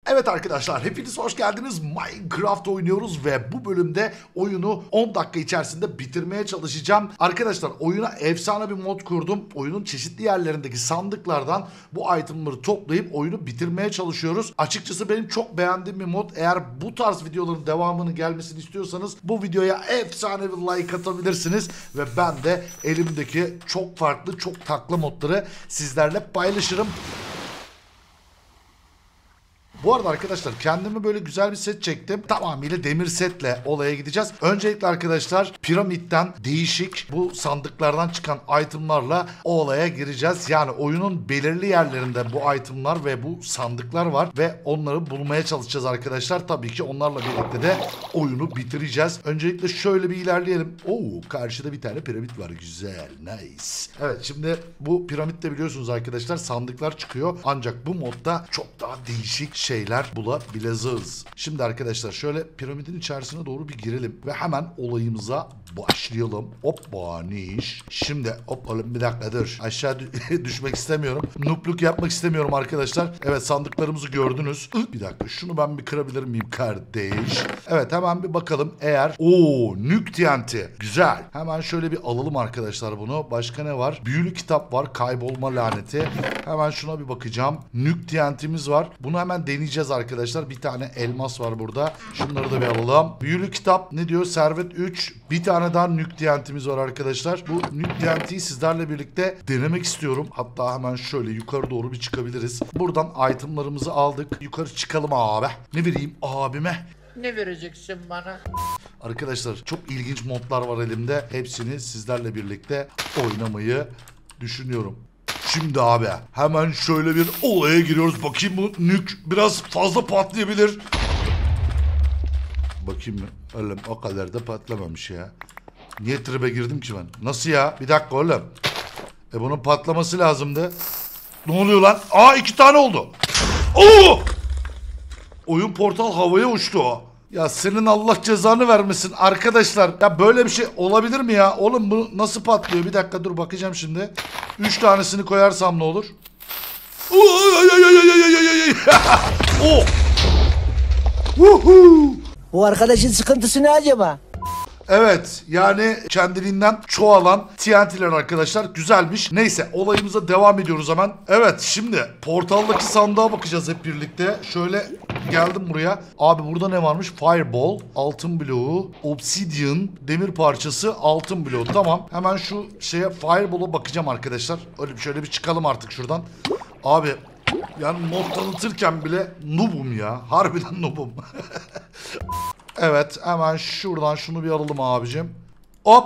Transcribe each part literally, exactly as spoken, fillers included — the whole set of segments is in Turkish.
Evet arkadaşlar, hepiniz hoş geldiniz. Minecraft oynuyoruz ve bu bölümde oyunu on dakika içerisinde bitirmeye çalışacağım. Arkadaşlar, oyuna efsane bir mod kurdum. Oyunun çeşitli yerlerindeki sandıklardan bu itemları toplayıp oyunu bitirmeye çalışıyoruz. Açıkçası benim çok beğendiğim bir mod. Eğer bu tarz videoların devamını gelmesini istiyorsanız bu videoya efsane bir like atabilirsiniz. Ve ben de elimdeki çok farklı, çok takla modları sizlerle paylaşırım. Bu arada arkadaşlar, kendime böyle güzel bir set çektim. Tamamıyla demir setle olaya gideceğiz. Öncelikle arkadaşlar, piramitten değişik bu sandıklardan çıkan itemlarla o olaya gireceğiz. Yani oyunun belirli yerlerinde bu itemlar ve bu sandıklar var ve onları bulmaya çalışacağız arkadaşlar. Tabii ki onlarla birlikte de oyunu bitireceğiz. Öncelikle şöyle bir ilerleyelim. Oo, karşıda bir tane piramit var. Güzel, nice. Evet, şimdi bu piramitte biliyorsunuz arkadaşlar sandıklar çıkıyor. Ancak bu modda çok daha değişik şeyler bulabileceğiz. Şimdi arkadaşlar şöyle piramidin içerisine doğru bir girelim ve hemen olayımıza başlayalım. Hoppa, ne iş? Şimdi hop oğlum, bir dakika dur. Aşağı düşmek istemiyorum. Noobluk yapmak istemiyorum arkadaşlar. Evet, sandıklarımızı gördünüz. Bir dakika, şunu ben bir kırabilir miyim kardeş? Evet, hemen bir bakalım. Eğer ooo nük T N T. Güzel. Hemen şöyle bir alalım arkadaşlar bunu. Başka ne var? Büyülü kitap var. Kaybolma laneti. Hemen şuna bir bakacağım. Nük T N T'miz var. Bunu hemen deneyeceğiz arkadaşlar. Bir tane elmas var burada. Şunları da bir alalım. Büyülü kitap ne diyor? Servet üç. Bir tane daha nük T N T'miz var arkadaşlar. Bu nük T N T'yi sizlerle birlikte denemek istiyorum. Hatta hemen şöyle yukarı doğru bir çıkabiliriz. Buradan itemlarımızı aldık. Yukarı çıkalım abi. Ne vereyim abime? Ne vereceksin bana? Arkadaşlar, çok ilginç modlar var elimde. Hepsini sizlerle birlikte oynamayı düşünüyorum. Şimdi abi hemen şöyle bir olaya giriyoruz. Bakayım, bu nük biraz fazla patlayabilir. Bakayım mı? Öyle o kadar da patlamamış ya. Niye tribe girdim ki ben? Nasıl ya? Bir dakika oğlum. E bunun patlaması lazımdı. Ne oluyor lan? Aa, iki tane oldu. Oo! Oyun portal havaya uçtu o. Ya senin Allah cezanı vermesin arkadaşlar. Ya böyle bir şey olabilir mi ya? Oğlum bu nasıl patlıyor? Bir dakika dur, bakacağım şimdi. Üç tanesini koyarsam ne olur? Oh! Woohoo! Bu arkadaşın sıkıntısı ne acaba? Evet, yani kendiliğinden çoğalan T N T'ler arkadaşlar, güzelmiş. Neyse, olayımıza devam ediyoruz hemen. Evet, şimdi portaldaki sandığa bakacağız hep birlikte. Şöyle geldim buraya. Abi burada ne varmış? Fireball, altın bloğu, obsidian, demir parçası, altın bloğu. Tamam, hemen şu şeye Fireball'a bakacağım arkadaşlar. Öyle bir şöyle bir çıkalım artık şuradan. Abi yani mod tanıtırken bile noobum ya. Harbiden noobum. Evet, hemen şuradan şunu bir alalım abicim. Hop.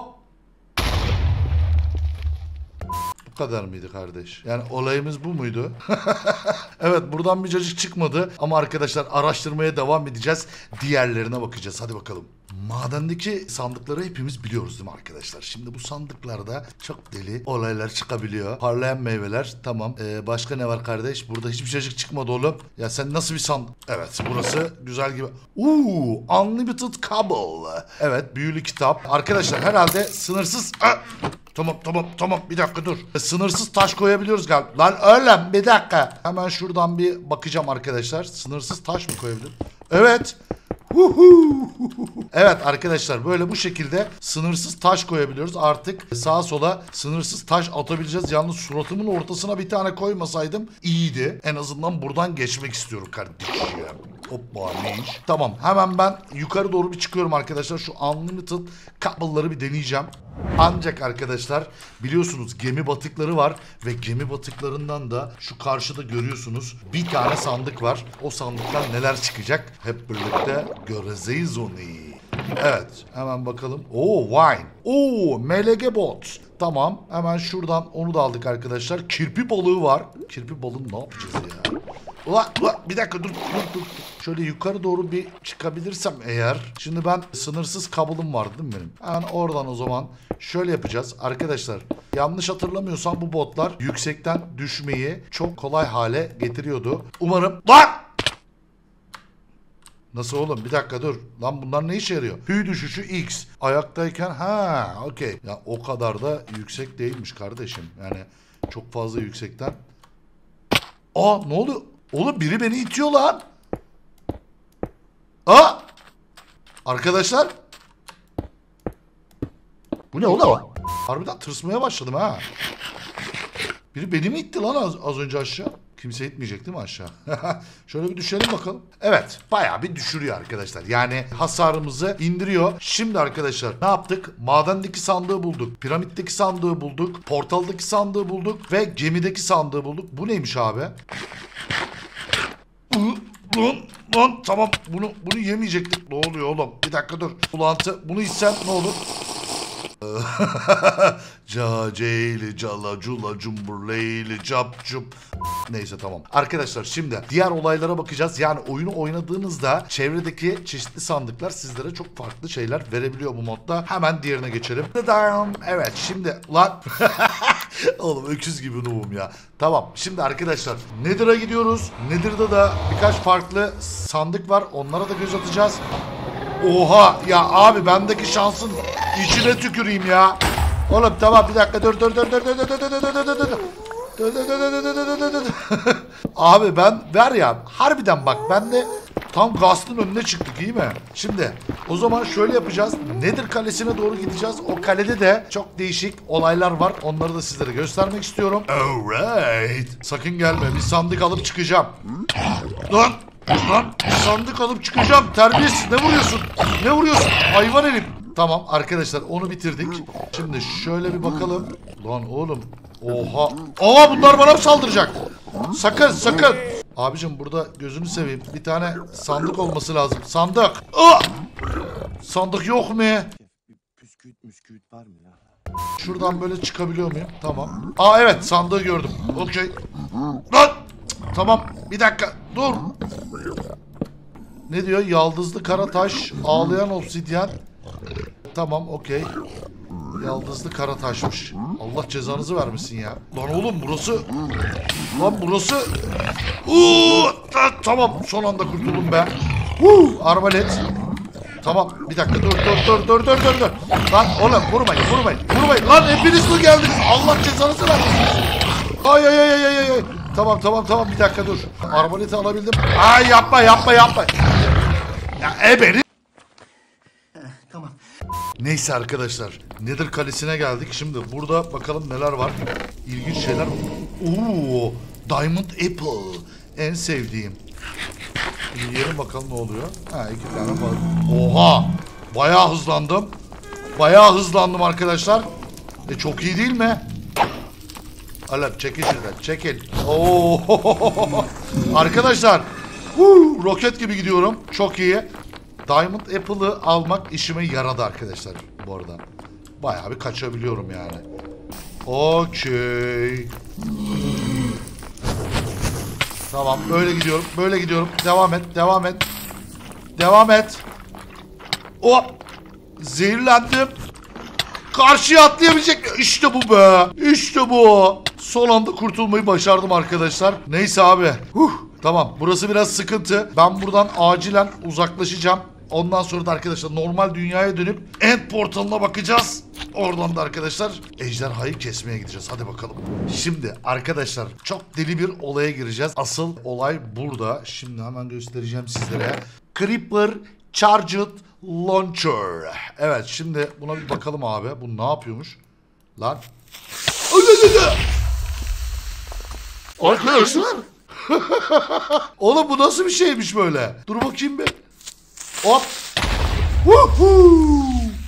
Bu kadar mıydı kardeş? Yani olayımız bu muydu? Evet, buradan bir cacık çıkmadı. Ama arkadaşlar, araştırmaya devam edeceğiz. Diğerlerine bakacağız. Hadi bakalım. Madendeki sandıkları hepimiz biliyoruz değil mi arkadaşlar? Şimdi bu sandıklarda çok deli olaylar çıkabiliyor. Parlayan meyveler. Tamam. Ee, başka ne var kardeş? Burada hiçbir cacık çıkmadı oğlum. Ya sen nasıl bir sandık? Evet, burası güzel gibi. Uuu, Unlimited Cobble. Evet, büyülü kitap. Arkadaşlar herhalde sınırsız... Ah! Tamam tamam tamam, bir dakika dur. E, sınırsız taş koyabiliyoruz galiba. Lan öyle bir dakika. Hemen şuradan bir bakacağım arkadaşlar. Sınırsız taş mı koyabilirim? Evet. Evet arkadaşlar, böyle bu şekilde sınırsız taş koyabiliyoruz. Artık sağa sola sınırsız taş atabileceğiz. Yalnız suratımın ortasına bir tane koymasaydım iyiydi. En azından buradan geçmek istiyorum kardeşim. Hoppa, ne iş? Tamam, hemen ben yukarı doğru bir çıkıyorum arkadaşlar. Şu Unlimited Cobble'ları bir deneyeceğim. Ancak arkadaşlar, biliyorsunuz gemi batıkları var ve gemi batıklarından da şu karşıda görüyorsunuz bir tane sandık var. O sandıktan neler çıkacak hep birlikte göreceğiz onu. Evet, hemen bakalım. Oo, wine. Oo, M L G bot. Tamam, hemen şuradan onu da aldık arkadaşlar. Kirpi balığı var. Kirpi balığını ne yapacağız ya? Ulan, ulan bir dakika dur, dur dur. Şöyle yukarı doğru bir çıkabilirsem eğer. Şimdi ben sınırsız kabulüm vardı değil mi benim? Yani oradan o zaman şöyle yapacağız. Arkadaşlar, yanlış hatırlamıyorsam bu botlar yüksekten düşmeyi çok kolay hale getiriyordu. Umarım... Lan! Nasıl oğlum? Bir dakika dur. Lan bunlar ne işe yarıyor? Hü düşüşü X. Ayaktayken ha okey. Ya o kadar da yüksek değilmiş kardeşim. Yani çok fazla yüksekten. Aa, ne oluyor? Oğlum biri beni itiyor lan. Aa! Arkadaşlar. Bu ne oğlum? Harbiden tırsmaya başladım ha. Biri beni mi itti lan az, az önce aşağı? Kimse itmeyecek değil mi aşağı? Şöyle bir düşelim bakalım. Evet, bayağı bir düşürüyor arkadaşlar. Yani hasarımızı indiriyor. Şimdi arkadaşlar ne yaptık? Madendeki sandığı bulduk. Piramitteki sandığı bulduk. Portaldaki sandığı bulduk. Ve gemideki sandığı bulduk. Bu neymiş abi? Lan, lan tamam bunu bunu yemeyecektik. Ne oluyor oğlum? Bir dakika dur. Bulantı. Bunu içsem ne olur? Ca ceyli cala cula cumbur leyli cap cup. Neyse tamam. Arkadaşlar şimdi diğer olaylara bakacağız. Yani oyunu oynadığınızda çevredeki çeşitli sandıklar sizlere çok farklı şeyler verebiliyor bu modda. Hemen diğerine geçelim. Evet şimdi lan oğlum öküz gibi noobum ya. Tamam şimdi arkadaşlar Nether'a gidiyoruz. Nether'da da birkaç farklı sandık var. Onlara da göz atacağız. Oha ya abi bendeki şansın içine tüküreyim ya. Oğlum tamam bir dakika dur dur dur dur dur dur dur dur dur dur dur. Abi ben ver ya harbiden bak ben de tam Gast'ın önüne çıktık iyi mi? Şimdi o zaman şöyle yapacağız. Nether kalesine doğru gideceğiz. O kalede de çok değişik olaylar var. Onları da sizlere göstermek istiyorum. Alright. Sakın gelme bir sandık alıp çıkacağım. Lan lan sandık alıp çıkacağım. Terbiyesiz ne vuruyorsun? Ne vuruyorsun? Hayvan herif. Tamam arkadaşlar onu bitirdik. Şimdi şöyle bir bakalım. Lan oğlum. Oha. Aa bunlar bana mı saldıracak? Sakın sakın. Abicim burada gözünü seveyim. Bir tane sandık olması lazım. Sandık. Aa! Sandık yok mu? Püsküvit müsküvit var mı ya? Şuradan böyle çıkabiliyor muyum? Tamam. Aa evet sandığı gördüm. Okey. Lan. Tamam bir dakika dur. Ne diyor? Yaldızlı kara taş, ağlayan obsidyen. Tamam okey. Yaldızlı kara taşmış. Allah cezanızı vermesin ya. Lan oğlum burası. Lan burası. Uuu, tamam son anda kurtuldum be. Huu, arbalet. Tamam bir dakika dur dur dur dur dur dur dur. Lan oğlum vurmayın vurmayın vurmayın. Lan hepiniz mi geldiniz? Allah cezanızı vermesin. Ay ay ay ay ay ay. Tamam tamam tamam bir dakika dur. Arbaleti alabildim. Ay yapma yapma yapma. Ya ebeni. Tamam. Neyse arkadaşlar. Nether kalesine geldik. Şimdi burada bakalım neler var. İlginç şeyler. Oo, Diamond Apple. En sevdiğim. Bir yiyelim bakalım ne oluyor. Ha iki tane var. Oha. Bayağı hızlandım. Bayağı hızlandım arkadaşlar. E çok iyi değil mi? Alep çekil şuradan. Çekil. Oo. Arkadaşlar. Huu, roket gibi gidiyorum. Çok iyi. Diamond Apple'ı almak işime yaradı arkadaşlar bu arada. Bayağı bir kaçabiliyorum yani. Okey. Tamam böyle gidiyorum. Böyle gidiyorum. Devam et. Devam et. Devam et. Hop. Zehirlendim. Karşıya atlayabilecek mi? İşte bu be. İşte bu. Son anda kurtulmayı başardım arkadaşlar. Neyse abi. Huh. Tamam burası biraz sıkıntı. Ben buradan acilen uzaklaşacağım. Ondan sonra da arkadaşlar normal dünyaya dönüp end portalına bakacağız. Oradan da arkadaşlar ejderhayı kesmeye gideceğiz. Hadi bakalım. Şimdi arkadaşlar çok deli bir olaya gireceğiz. Asıl olay burada. Şimdi hemen göstereceğim sizlere. Creeper Charged Launcher. Evet şimdi buna bir bakalım abi. Bu ne yapıyormuş? Lan. Arkadaşlar. Oğlum bu nasıl bir şeymiş böyle? Dur bakayım bir. Hop. Woohoo.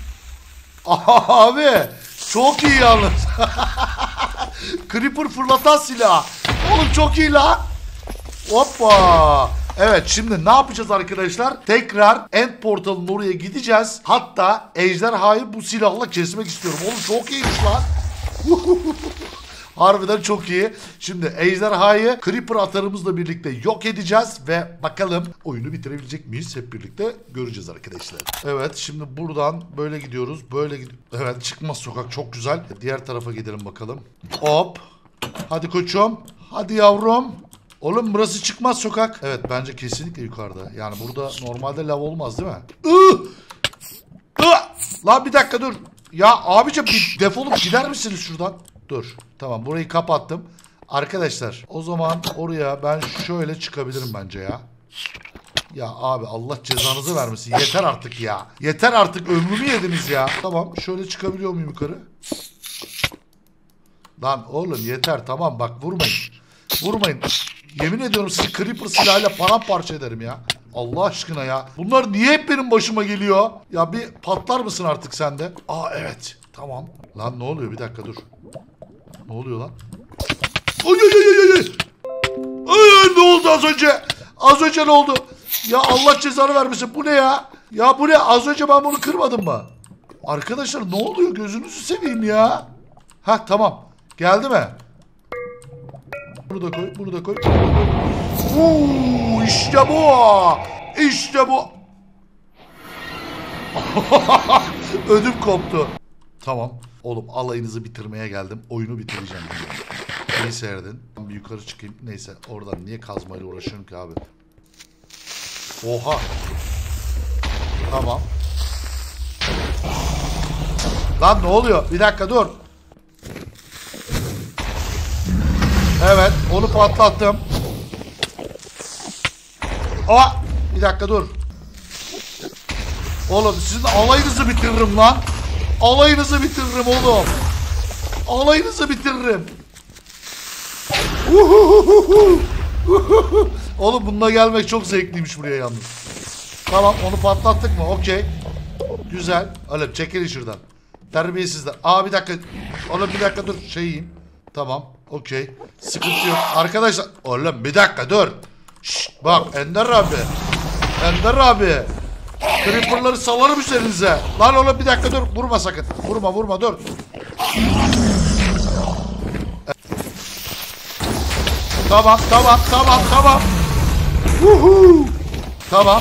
Abi çok iyi yalnız. Creeper fırlatan silah. Oğlum çok iyi lan. Hoppa. Evet şimdi ne yapacağız arkadaşlar? Tekrar end portalın oraya gideceğiz. Hatta ejderhayı bu silahla kesmek istiyorum. Oğlum çok iyiymiş lan. Harbiden çok iyi. Şimdi ejderhayı Creeper atarımızla birlikte yok edeceğiz ve bakalım oyunu bitirebilecek miyiz? Hep birlikte göreceğiz arkadaşlar. Evet şimdi buradan böyle gidiyoruz. Böyle gidiyoruz. Evet çıkmaz sokak çok güzel. Diğer tarafa gidelim bakalım. Hop. Hadi koçum. Hadi yavrum. Oğlum burası çıkmaz sokak. Evet bence kesinlikle yukarıda. Yani burada normalde lav olmaz değil mi? Ih! Ih! Lan bir dakika dur. Ya abicim bir defolup gider misiniz şuradan? Dur. Tamam burayı kapattım. Arkadaşlar o zaman oraya ben şöyle çıkabilirim bence ya. Ya abi Allah cezanızı vermesin. Yeter artık ya. Yeter artık, ömrümü yediniz ya. Tamam, şöyle çıkabiliyor muyum yukarı? Lan oğlum yeter, tamam bak, vurmayın. Vurmayın. Yemin ediyorum sizi Creeper silahıyla paramparça ederim ya. Allah aşkına ya. Bunlar niye hep benim başıma geliyor? Ya bir patlar mısın artık sen de? Aa evet. Tamam. Lan ne oluyor? Bir dakika dur. Ne oluyor lan? Ay ay ay ay ay. Ay, ne oldu az önce? Az önce ne oldu? Ya Allah cezanı vermesin. Bu ne ya? Ya bu ne? Az önce ben bunu kırmadım mı? Arkadaşlar ne oluyor? Gözünüzü seveyim ya. Ha tamam. Geldi mi? Bunu da koy, bunu da koy. Uuu, işte bu. İşte bu. Ödüm koptu. Tamam. Oğlum alayınızı bitirmeye geldim. Oyunu bitireceğim. İyi seyredin. Ben bir yukarı çıkayım. Neyse oradan niye kazmayla uğraşıyorum ki abi? Oha. Tamam. Lan ne oluyor? Bir dakika dur. Evet, onu patlattım. Aa, bir dakika dur. Oğlum sizin alayınızı bitiririm lan. Alayınızı bitiririm oğlum. Alayınızı bitiririm. Oğlum bununla gelmek çok zevkliymiş buraya yalnız. Tamam, onu patlattık mı? Okey. Güzel. Oğlum çekilin şuradan. Terbiyesizler. Aa bir dakika. Oğlum bir dakika dur. Şey yiyeyim. Tamam. Okey. Sıkıntı yok. Arkadaşlar. Oğlum bir dakika dur. Şşt, bak Ender abi. Ender abi. Creeper'ları salarım üzerinize. Lan oğlum bir dakika dur. Vurma sakın. Vurma vurma dur. Tamam tamam tamam tamam. Uhu. Tamam.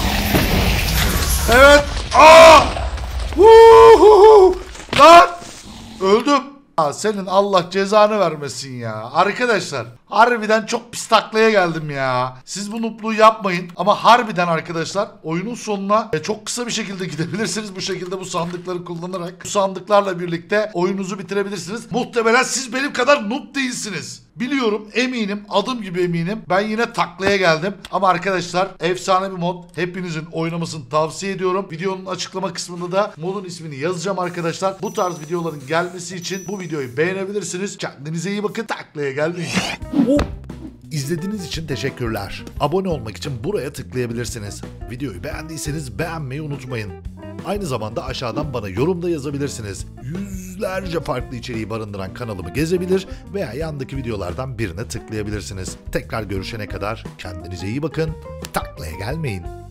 Evet. Aa! Uhu. Lan. Öldüm. Ya senin Allah cezanı vermesin ya. Arkadaşlar harbiden çok pis taklaya geldim ya. Siz bu noob'luğu yapmayın. Ama harbiden arkadaşlar oyunun sonuna çok kısa bir şekilde gidebilirsiniz. Bu şekilde bu sandıkları kullanarak. Bu sandıklarla birlikte oyununuzu bitirebilirsiniz. Muhtemelen siz benim kadar noob değilsiniz. Biliyorum, eminim, adım gibi eminim. Ben yine taklaya geldim. Ama arkadaşlar efsane bir mod. Hepinizin oynamasını tavsiye ediyorum. Videonun açıklama kısmında da modun ismini yazacağım arkadaşlar. Bu tarz videoların gelmesi için bu videoyu beğenebilirsiniz. Kendinize iyi bakın. Taklaya gelmeyin. İzlediğiniz için teşekkürler. Abone olmak için buraya tıklayabilirsiniz. Videoyu beğendiyseniz beğenmeyi unutmayın. Aynı zamanda aşağıdan bana yorumda yazabilirsiniz. Yüzlerce farklı içeriği barındıran kanalımı gezebilir veya yandaki videolardan birine tıklayabilirsiniz. Tekrar görüşene kadar kendinize iyi bakın. Taklaya gelmeyin.